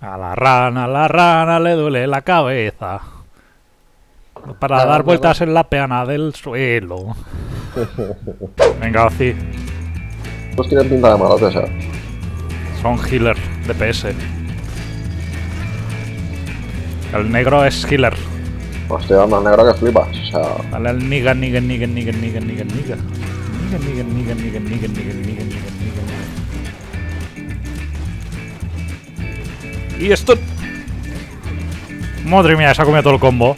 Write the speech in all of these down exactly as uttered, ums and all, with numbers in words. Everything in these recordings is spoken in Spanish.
A la rana, a la rana le duele la cabeza. Para Ah, dar no, vueltas en la peana del suelo. Venga, sí. Pues tienen pinta de malotes, eh. Son healer de P S. El negro es healer. Hostia, más negro que flipas. O sea, Dale al niga, niga, niga, niga, niga, niga, niga. Niga, niga, niga, niga, niga, niga, niga, niga, niga. Y esto... Madre mía, se ha comido todo el combo.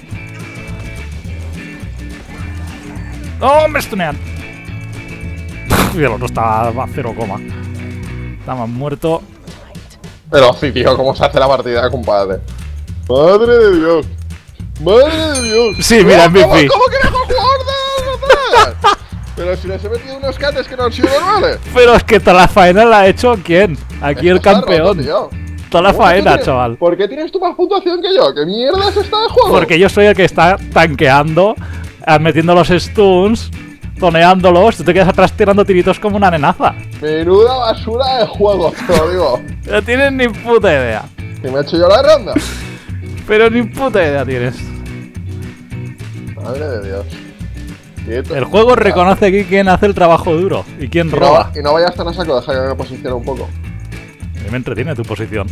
¡No, me stunean! Y el otro estaba a cero coma. Estaba muerto. pero sí, tío, ¿cómo se hace la partida, compadre? ¡Madre de Dios! ¡Madre de Dios! Sí, mira, M V ¿Cómo, P. ¿Cómo que no jugar de Pero si les he metido unos cates que no han sido normales. Pero es que toda la faena la ha hecho ¿quién? Aquí el Esto está campeón. roto, tío. Toda la ¿Cómo que faena, tienes- chaval. ¿Por qué tienes tú más puntuación que yo? ¿Qué mierda es esta de juego? Porque yo soy el que está tanqueando, eh, metiendo los stuns, toneándolos. Tú te quedas atrás tirando tiritos como una nenaza. Menuda basura de juego, te lo digo. No tienes ni puta idea. ¿Que me he hecho yo la ronda? Pero ni puta idea tienes. Madre de Dios. Quieto. El juego reconoce aquí quién hace el trabajo duro y quién Y no, roba. y no vayas tan a saco, deja que me posicione un poco. A mí me entretiene tu posición.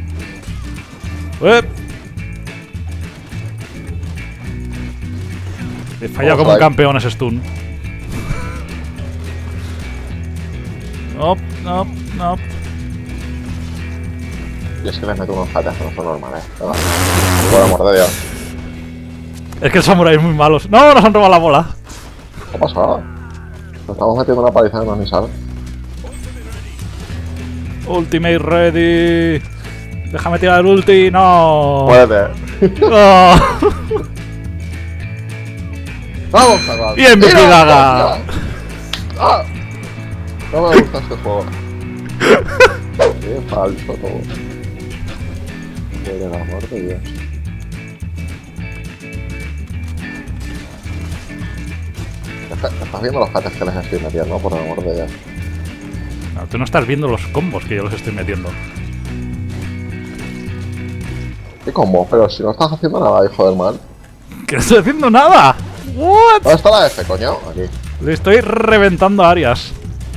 ¡Eh! He fallado Vamos como un ahí. campeón ese stun. No, no, no. Y es que les meto unos patas que no son normales. Venga. Por amor de Dios. Es que el samurai es muy malo. ¡No! Nos han robado la bola. ¿Qué ha pasado? Nos estamos metiendo una paliza que no ni sabe. Ultimate ready. Déjame tirar el ulti. No. Puede. No. ¡Vamos, chaval! Bien, ¡Tira, Gaga. hostia! ¡Ah! No me gusta este juego. Qué falso todo. Por el amor de Dios. Estás estás viendo los pates que les estoy metiendo, por el amor de Dios. No, tú no estás viendo los combos que yo los estoy metiendo. ¿Qué combo? Pero si no estás haciendo nada, hijo del mal. Que no estoy haciendo nada. What? ¿Dónde está la F, coño? Aquí. Le estoy reventando áreas.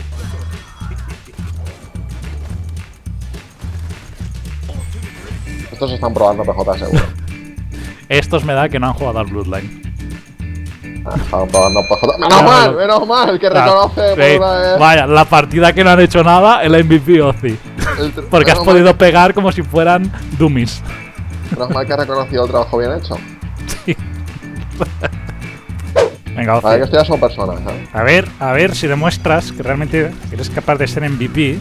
Estos están probando P J seguro. Estos me da que no han jugado al Bloodline. Ah, están probando P J. ¡Menos mal! ¡Menos mal! Que reconoce por Sí, una vez. vaya, la partida que no han hecho nada, el M V P Ozzy. el tr- Porque has menos mal- podido pegar como si fueran dummies. Menos mal que ha reconocido el trabajo bien hecho. Venga, Vale, que Ozzy. esto ya son personas, ¿eh? A ver, a ver si demuestras que realmente eres capaz de ser M V P.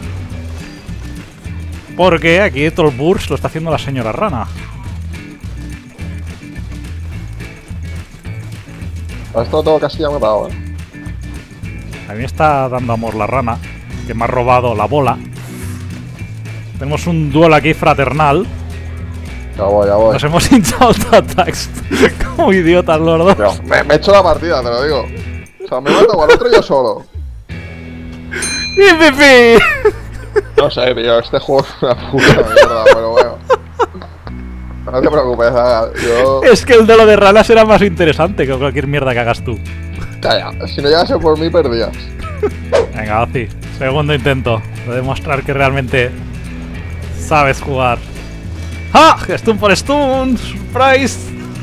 Porque aquí todo el burst lo está haciendo la señora rana. Esto todo casi ya me he dado, ¿eh? A mí me está dando amor la rana, que me ha robado la bola. Tenemos un duelo aquí fraternal. Ya voy, ya voy. Nos hemos hinchado attacks como idiotas los dos. Pero me, me he hecho la partida, te lo digo. O sea, me he matado al otro yo solo. M V P. No sé, tío, este juego es una puta mierda, pero bueno. No te preocupes, Zaga, yo... Es que el duelo de ranas era más interesante que cualquier mierda que hagas tú. Calla, si no llegase por mí, perdías. Venga, Ozzy, segundo intento de demostrar que realmente sabes jugar. ¡Ah! Stun por stun, surprise.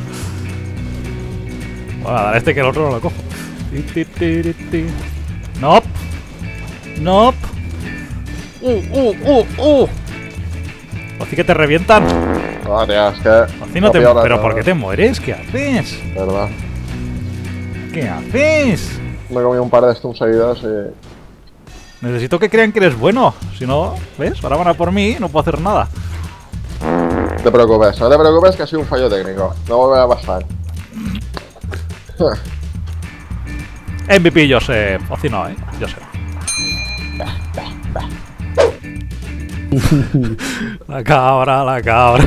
Voy a dar a este que el otro no lo cojo. Ti, ti, ti, ti, ti. Nope. Nope. Uh, uh, uh, uh. Ozzy, que te revientan. No, tío, es que... Ozzy, no te... pierdas ¿Pero nada, por qué te mueres? ¿Qué haces? ¿Verdad? ¿Qué haces? Me he comido un par de stuns seguidos y... Necesito que crean que eres bueno. Si no, ¿ves? Ahora van a por mí y no puedo hacer nada. No te preocupes, no te preocupes que ha sido un fallo técnico. No volverá a pasar. M V P yo sé. Ozzy no, ¿eh? Yo sé. La cabra, la cabra.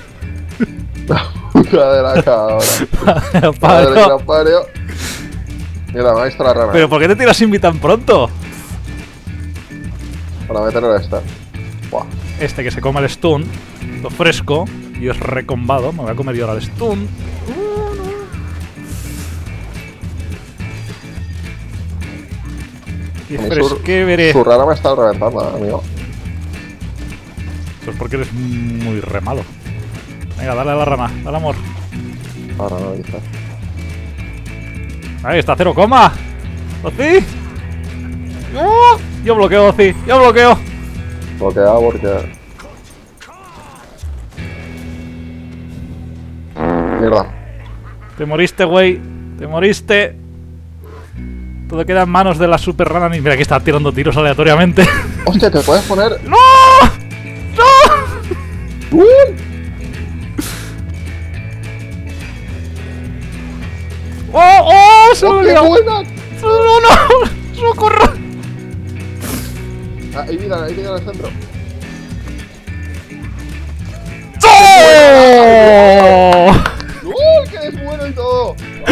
Puta de la cabra. Madre que Pablo, la parió. Mira, me ha visto la rana. ¿pero por qué te tiras Invi tan pronto? Para meterlo esta. Buah. Este que se come el stun. Lo fresco. Y es recombado. Me voy a comer yo ahora el stun. Y fresque veré. Su rara me está reventando, amigo. Pues porque eres muy re malo. Venga, dale a la rana, dale amor. Ahora no, dice. Ahí está, cero coma. ¿Ozi? ¡Oh! Yo bloqueo, Ozi, yo bloqueo. Bloqueado porque... Mierda. Te moriste, güey. Te moriste. Todo queda en manos de la super rana. Mira que está tirando tiros aleatoriamente. Hostia, te puedes poner... ¡No! ¡No! ¡Uh! ¡Oh! ¡Oh! ¡Se ¡Oh, me qué olvidó! buena! ¡No, no! ¡Socorro! Ah, hay vida, hay vida en el centro. ¡Oh! ¡Uh! ¡Que eres bueno y todo!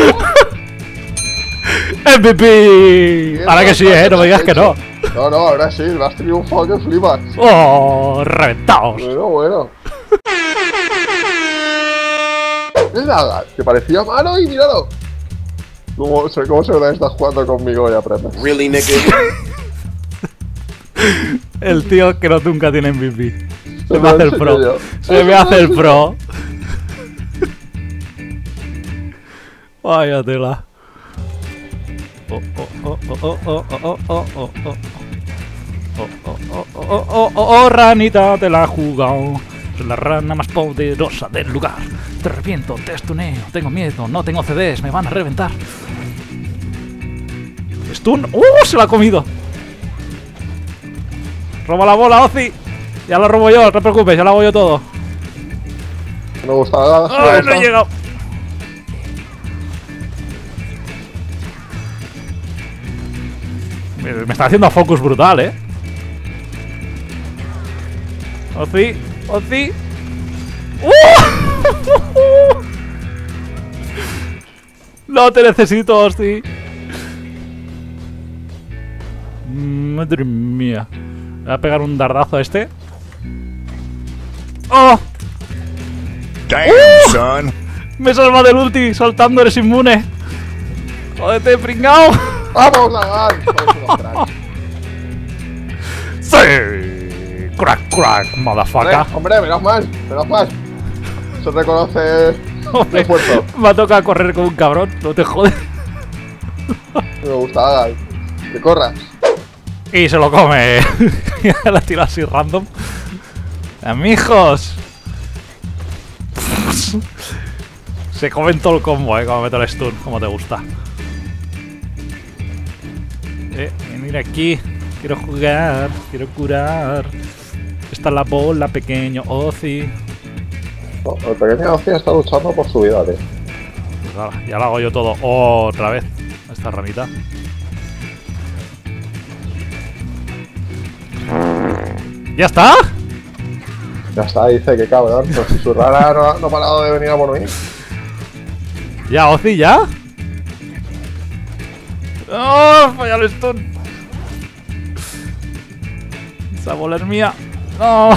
¡M V P! Ahora que sí, eh, no me digas que no. No, no, ahora sí, lo has triunfado que flipas. ¡Oh! ¡Reventaos! Bueno, bueno. Es nada, que parecía malo y míralo. ¿Cómo se, cómo se ve que estás jugando conmigo y aprendes? Really, nigga? El tío que no nunca tiene M V P. Se Te me hace lo el pro. enseño yo. Se me hace el pro. Vaya tela. Oh, oh, oh, oh, oh, oh, oh, oh, oh, oh. Oh, oh, oh, oh, oh, oh, oh, ranita, te la he jugado. Soy la rana más poderosa del lugar. Te reviento, te estuneo, tengo miedo, no tengo C Ds, me van a reventar. Stun. ¡Uh! Se la ha comido. Roba la bola, Ozi. Ya la robo yo, no te preocupes, ya la hago yo todo. Me gusta nada. ¡Ay, no he llegado! Me, me está haciendo focus brutal, eh. Ozi, Ozi. ¡Uh! No te necesito, Ozi. Madre mía. Voy a pegar un dardazo a este. ¡Oh! Damn, ¡Uh! son. Me salva del ulti, saltando, eres inmune. Jódete, pringao. ¡Vamos, Lagar! Somos unos cracks. Sí. Crack, crack, Hombre, motherfucker. hombre, menos mal, menos mal. Se reconoce el esfuerzo. Me ha tocado correr como un cabrón, no te jodes. Me gusta, Lagar. Que corras. Y se lo come. La tiro así random. Amigos. Se comen todo el combo, eh, como meto el stun, como te gusta. Eh, venir aquí. Quiero jugar, quiero curar. Esta es la bola, pequeño Ozi. No, el pequeño Ozzy está luchando por su vida, tío. Pues nada, ya lo hago yo todo otra vez. Esta ranita. ¿Ya está? Ya está, dice que cabrón. Pues si su rara no, no ha parado de venir a por mí. ¿Ya, Ozi, ya? ¡Oh! Falla el stun. Esa bola es mía. ¡No!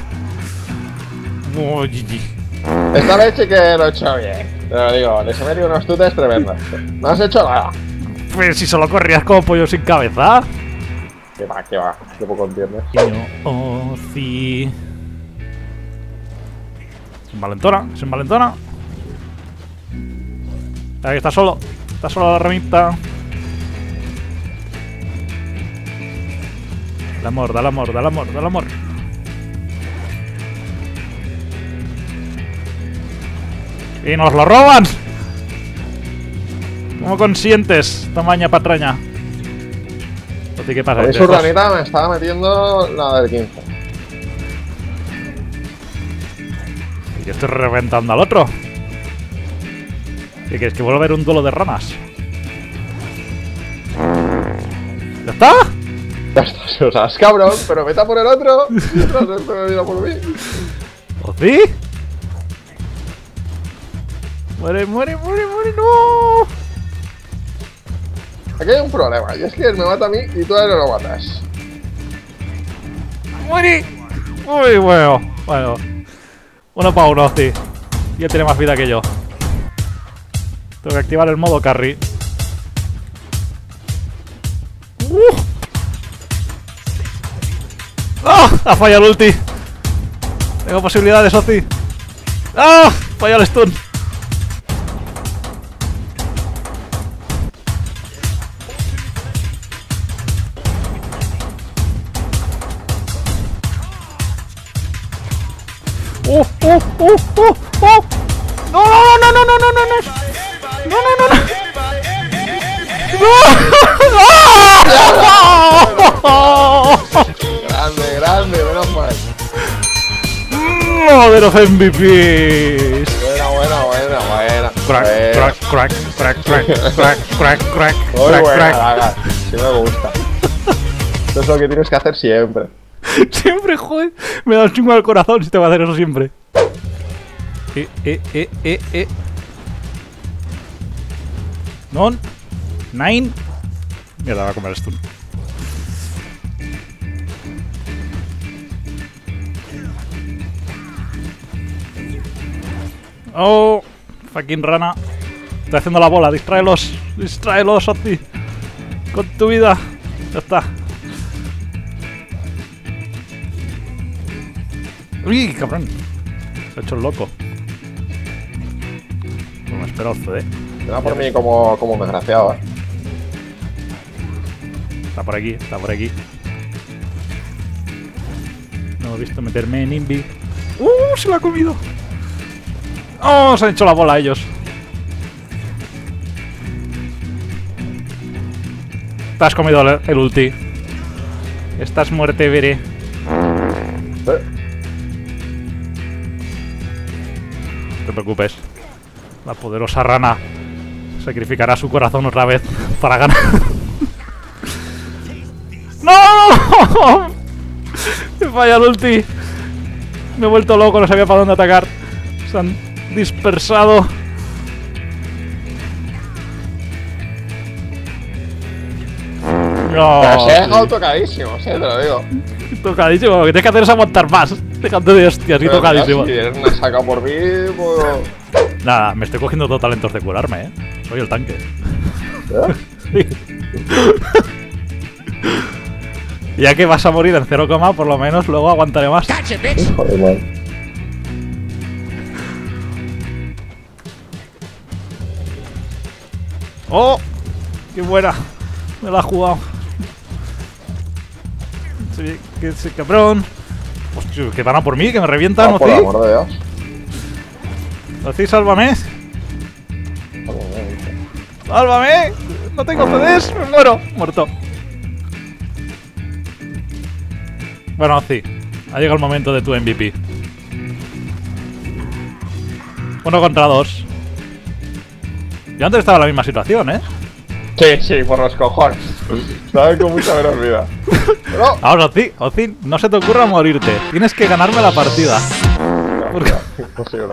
Oh, G G. Esta vez sí que lo he hecho bien. Te lo digo, les he metido unos tutes tremendos. No has hecho nada. Pues si solo corrías como pollo sin cabeza. Que va, que va. Que poco entiendes. Ozi. Se envalentona, se envalentona. Ahí está solo. Está solo la ramita. Dale amor, dale amor, dale amor, dale amor. ¡Y nos lo roban! ¿Cómo consientes, tamaña patraña? Oye, ¿qué pasa? A mí ¿Te su dejas? ranita me estaba metiendo la del quince. Y yo estoy reventando al otro. ¿Qué quieres? ¿Que vuelva a haber un duelo de ranas? ¿Ya está? Ya está, o sea, es cabrón, pero vete a por el otro. Mientras este me viene a por mí. ¿O sí? Muere, muere, muere, muere, no. Aquí hay un problema, y es que él me mata a mí y tú a él no lo matas. Muere. Uy, bueno, bueno. Uno para uno, sí. Y él tiene más vida que yo. Tengo que activar el modo carry. ¡Uh! ¡Ah! Ha fallado el ulti. Tengo posibilidades, Ozzy. ¡Ah! Falla el stun. ¡Oh! ¡Oh! ¡Oh! ¡Oh! ¡Oh! ¡No, no, no, no, no, no, no, no! ¡No, no, no, no! ¡No! Grande, grande, menos mal. ¡Modern of M V Ps! Buena, buena, buena, buena. Crack, Buena. crack, crack, crack, crack, crack, crack, crack, Muy crack, buena, crack. Gaga. Sí me gusta. Esto es lo que tienes que hacer siempre. Siempre, joder. Me da un chingo al corazón si te va a hacer eso siempre. Eh, eh, eh, eh, eh. Non. Nine. Mierda, va a comer el stun. Oh, fucking rana. Estoy haciendo la bola, distráelos. Distráelos, Ozzy. Con tu vida. Ya está. Uy, cabrón. Se ha hecho el loco. No me espero, eh. Me da por mí como, como un desgraciado, eh. Está por aquí, está por aquí. No he visto meterme en Invi. ¡Uh! Se lo ha comido. ¡Oh! Se han hecho la bola ellos. Te has comido el, el ulti. Estás muerte, veré. Eh. No te preocupes. La poderosa rana sacrificará su corazón otra vez para ganar. ¡No! Me falla el ulti. Me he vuelto loco, no sabía para dónde atacar. Se han dispersado. No, Pero se ha sí. dejado tocadísimo, sí, te lo digo. Tocadísimo, lo que tienes que hacer es aguantar más. Déjate de hostias y Pero tocadísimo. Si eres una saca por mí, pues... Nada, me estoy cogiendo todo talentos de curarme, eh. Soy el tanque. ¿Eh? Ya que vas a morir en cero, por lo menos luego aguantaré más. Joder, man. ¡Oh! ¡Qué buena! Me la ha jugado. Sí, que ese cabrón. Hostia, que van a por mí, que me revientan, Ah, por el Ozzy. amor de Dios. Ozzy, sálvame. ¡Sálvame! ¡No tengo C Ds! ¡Me muero! Muerto. Bueno, Ozzy, ha llegado el momento de tu M V P. Uno contra dos. Yo antes estaba en la misma situación, ¿eh? Sí, sí, por los cojones. Estaba con mucha menos vida. Pero... Ahora, Ozzy, Ozzy, no se te ocurra morirte. Tienes que ganarme la partida. ¿Por qué? Imposible.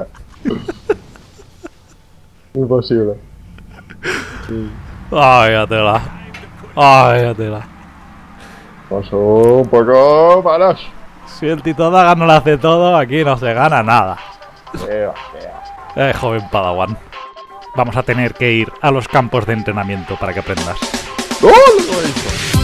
Imposible. Ay, ya tela. Ay, ya tela. Pues un poco paros. Si el Tito Daga no lo hace todo, aquí no se gana nada. Vea, vea. Eh, joven Padawan. Vamos a tener que ir a los campos de entrenamiento para que aprendas. ¡Oh, lo he hecho!